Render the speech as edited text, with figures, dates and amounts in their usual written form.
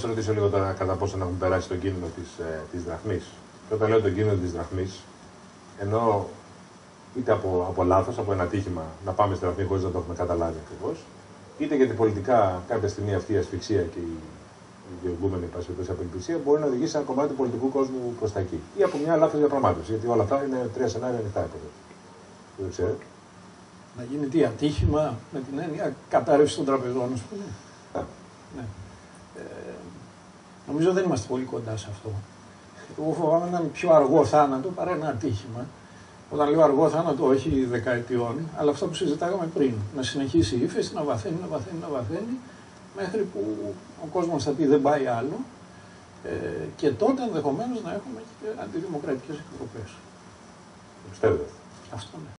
σε ρωτήσω λίγο τώρα κατά πόσο να έχουμε περάσει τον κίνδυνο της δραχμής. Και όταν λέω τον κίνδυνο της δραχμής, εννοώ είτε από λάθος, από ένα ατύχημα να πάμε στη δραχμή χωρίς να το έχουμε καταλάβει ακριβώς, είτε γιατί πολιτικά κάποια στιγμή αυτή η ασφυξία και η διωγγούμενη απελπισία μπορεί να οδηγήσει ένα κομμάτι του πολιτικού κόσμου προς τα εκεί. Ή από μια λάθος διαπραγμάτευση. Γιατί όλα αυτά είναι τρία σενάρια ανοιχτά. Δεν ξέρω. Να γίνει τι ατύχημα με την έννοια κατάρρευση των τραπεζών, ας πούμε. Ναι. Νομίζω δεν είμαστε πολύ κοντά σε αυτό. Εγώ φοβάμαι έναν πιο αργό θάνατο παρά ένα ατύχημα. Όταν λέω αργό θάνατο, όχι δεκαετιών, αλλά αυτό που συζητάγαμε πριν. Να συνεχίσει η ύφεση, να βαθαίνει, μέχρι που ο κόσμος θα πει δεν πάει άλλο. Και τότε ενδεχομένως να έχουμε και αντιδημοκρατικές εκδροπές. Πιστεύετε. Αυτό ναι.